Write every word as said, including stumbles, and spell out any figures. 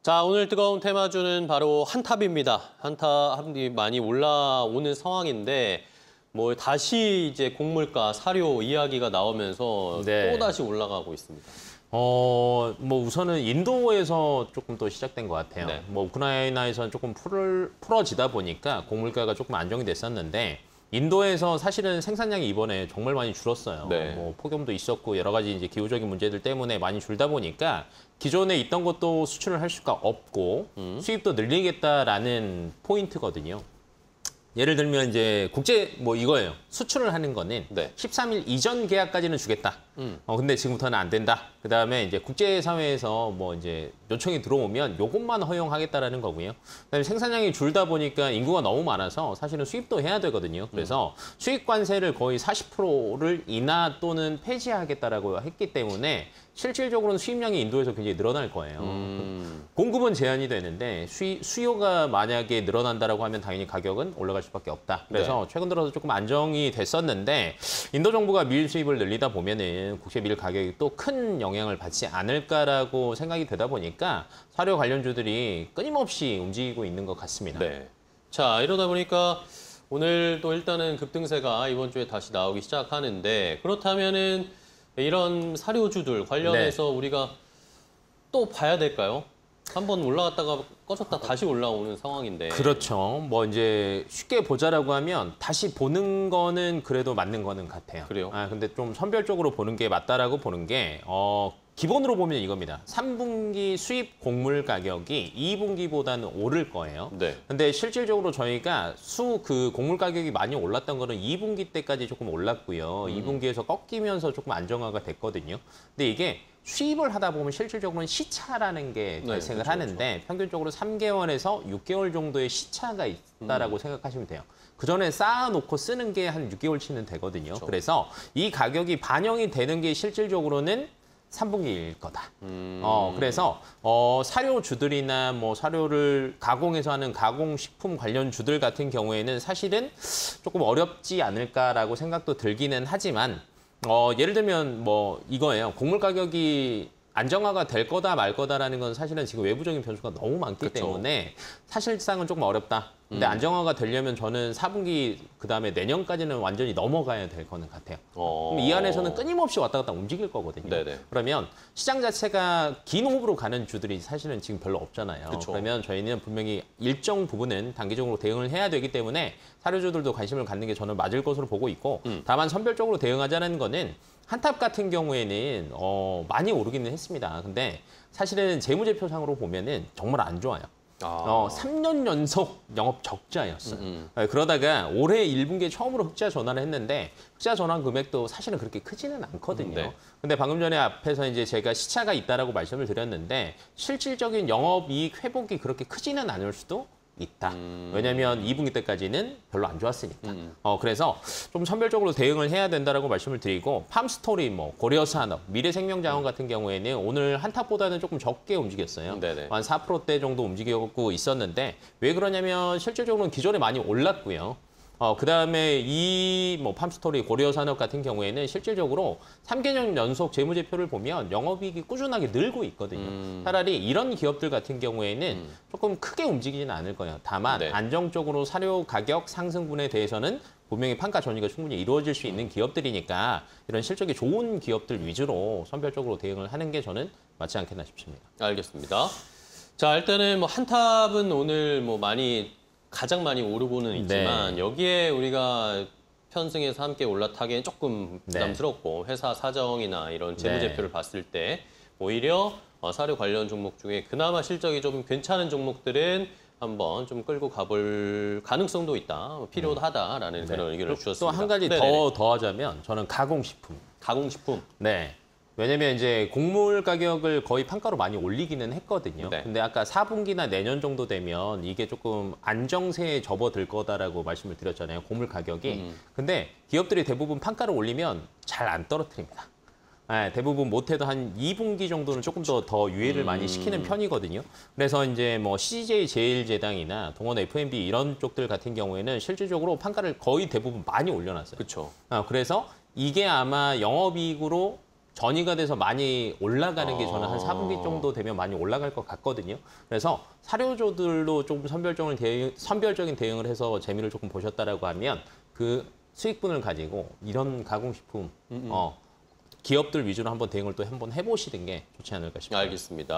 자, 오늘 뜨거운 테마주는 바로 한탑입니다. 한탑이 많이 올라오는 상황인데 뭐 다시 이제 곡물가, 사료 이야기가 나오면서 네. 또 다시 올라가고 있습니다. 어, 뭐 우선은 인도에서 조금 또 시작된 것 같아요. 네. 뭐 우크라이나에서는 조금 풀, 풀어지다 보니까 곡물가가 조금 안정이 됐었는데 인도에서 사실은 생산량이 이번에 정말 많이 줄었어요. 네. 뭐 폭염도 있었고 여러 가지 이제 기후적인 문제들 때문에 많이 줄다 보니까 기존에 있던 것도 수출을 할 수가 없고 음. 수입도 늘리겠다라는 포인트거든요. 예를 들면 이제 국제 뭐 이거예요. 수출을 하는 거는 네. 십삼 일 이전 계약까지는 주겠다. 음. 어 근데 지금부터는 안 된다. 그다음에 이제 국제 사회에서 뭐 이제 요청이 들어오면 요것만 허용하겠다라는 거고요. 그다음에 생산량이 줄다 보니까 인구가 너무 많아서 사실은 수입도 해야 되거든요. 그래서 음. 수입 관세를 거의 사십 퍼센트를 인하 또는 폐지하겠다라고 했기 때문에 실질적으로는 수입량이 인도에서 굉장히 늘어날 거예요. 음. 공급은 제한이 되는데 수, 수요가 만약에 늘어난다라고 하면 당연히 가격은 올라갈 수밖에 없다. 그래서 네. 최근 들어서 조금 안정이 됐었는데 인도 정부가 밀 수입을 늘리다 보면은 국제 밀 가격이 또 큰 영향을 받지 않을까라고 생각이 되다 보니까 사료 관련주들이 끊임없이 움직이고 있는 것 같습니다. 네. 자, 이러다 보니까 오늘도 일단은 급등세가 이번 주에 다시 나오기 시작하는데 그렇다면은 이런 사료주들 관련해서 네. 우리가 또 봐야 될까요? 한번 올라갔다가 꺼졌다 다시 올라오는 상황인데. 그렇죠. 뭐 이제 쉽게 보자라고 하면 다시 보는 거는 그래도 맞는 거는 같아요. 그래요? 아, 근데 좀 선별적으로 보는 게 맞다라고 보는 게 어, 기본으로 보면 이겁니다. 삼 분기 수입 곡물 가격이 이 분기보다는 오를 거예요. 네. 근데 실질적으로 저희가 수 그 곡물 가격이 많이 올랐던 거는 이 분기 때까지 조금 올랐고요. 음. 이 분기에서 꺾이면서 조금 안정화가 됐거든요. 근데 이게 수입을 하다 보면 실질적으로는 시차라는 게 네, 발생을 그렇죠, 하는데 그렇죠. 평균적으로 삼 개월에서 육 개월 정도의 시차가 있다라고 음. 생각하시면 돼요. 그 전에 쌓아놓고 쓰는 게 한 육 개월치는 되거든요. 그렇죠. 그래서 이 가격이 반영이 되는 게 실질적으로는 삼 분기일 거다. 음. 어, 그래서 어, 사료주들이나 뭐 사료를 가공해서 하는 가공식품 관련 주들 같은 경우에는 사실은 조금 어렵지 않을까라고 생각도 들기는 하지만 어, 예를 들면 뭐 이거예요. 곡물 가격이 안정화가 될 거다 말 거다라는 건 사실은 지금 외부적인 변수가 너무 많기 그쵸. 때문에 사실상은 조금 어렵다. 근데 음. 안정화가 되려면 저는 사 분기 그다음에 내년까지는 완전히 넘어가야 될 거는 같아요. 어... 그럼 이 안에서는 끊임없이 왔다 갔다 움직일 거거든요. 네네. 그러면 시장 자체가 긴 호흡으로 가는 주들이 사실은 지금 별로 없잖아요. 그쵸. 그러면 저희는 분명히 일정 부분은 단기적으로 대응을 해야 되기 때문에 사료주들도 관심을 갖는 게 저는 맞을 것으로 보고 있고 음. 다만 선별적으로 대응하자는 거는 한탑 같은 경우에는 어, 많이 오르기는 했습니다. 근데 사실은 재무제표상으로 보면은 정말 안 좋아요. 아... 어, 삼 년 연속 영업 적자였어요. 음, 음. 그러다가 올해 일 분기에 처음으로 흑자 전환을 했는데 흑자 전환 금액도 사실은 그렇게 크지는 않거든요. 네. 근데 방금 전에 앞에서 이제 제가 시차가 있다라고 말씀을 드렸는데 실질적인 영업이익 회복이 그렇게 크지는 않을 수도 있다. 음... 왜냐하면 이 분기 때까지는 별로 안 좋았으니까. 음. 어, 그래서 좀 선별적으로 대응을 해야 된다라고 말씀을 드리고 팜스토리, 뭐 고려산업, 미래생명자원 같은 경우에는 오늘 한탑보다는 조금 적게 움직였어요. 네네. 한 사 퍼센트대 정도 움직이고 있었는데 왜 그러냐면 실질적으로는 기존에 많이 올랐고요. 어, 그다음에 이 뭐 팜스토리 고려산업 같은 경우에는 실질적으로 삼 개년 연속 재무제표를 보면 영업이익이 꾸준하게 늘고 있거든요. 음. 차라리 이런 기업들 같은 경우에는 음. 조금 크게 움직이지는 않을 거예요. 다만 네. 안정적으로 사료 가격 상승분에 대해서는 분명히 판가 전이가 충분히 이루어질 수 있는 기업들이니까 이런 실적이 좋은 기업들 위주로 선별적으로 대응을 하는 게 저는 맞지 않겠나 싶습니다. 알겠습니다. 자, 일단은 뭐 한탑은 오늘 뭐 많이 가장 많이 오르고는 있지만 네. 여기에 우리가 편승해서 함께 올라타기엔 조금 부담스럽고 네. 회사 사정이나 이런 재무제표를 네. 봤을 때 오히려 사료 관련 종목 중에 그나마 실적이 좀 괜찮은 종목들은 한번 좀 끌고 가볼 가능성도 있다, 필요하다라는 네. 그런 의견을 주셨습니다. 또 한 가지 더 더하자면 저는 가공식품. 가공식품. 네. 왜냐면 이제 곡물 가격을 거의 판가로 많이 올리기는 했거든요. 네. 근데 아까 사 분기나 내년 정도 되면 이게 조금 안정세에 접어들 거다라고 말씀을 드렸잖아요. 곡물 가격이. 음. 근데 기업들이 대부분 판가를 올리면 잘 안 떨어뜨립니다. 네, 대부분 못해도 한 이 분기 정도는 조금 더, 더 유예를 음. 많이 시키는 편이거든요. 그래서 이제 뭐 씨제이제일제당이나 동원 에프엠비 이런 쪽들 같은 경우에는 실질적으로 판가를 거의 대부분 많이 올려놨어요. 그렇죠. 아, 그래서 이게 아마 영업이익으로 전이가 돼서 많이 올라가는 게 저는 한 아. 사 분기 정도 되면 많이 올라갈 것 같거든요. 그래서 사료조들로 조금 선별적인 대응, 선별적인 대응을 해서 재미를 조금 보셨다라고 하면 그 수익분을 가지고 이런 가공식품 어, 기업들 위주로 한번 대응을 또 한번 해보시는 게 좋지 않을까 싶어요. 알겠습니다.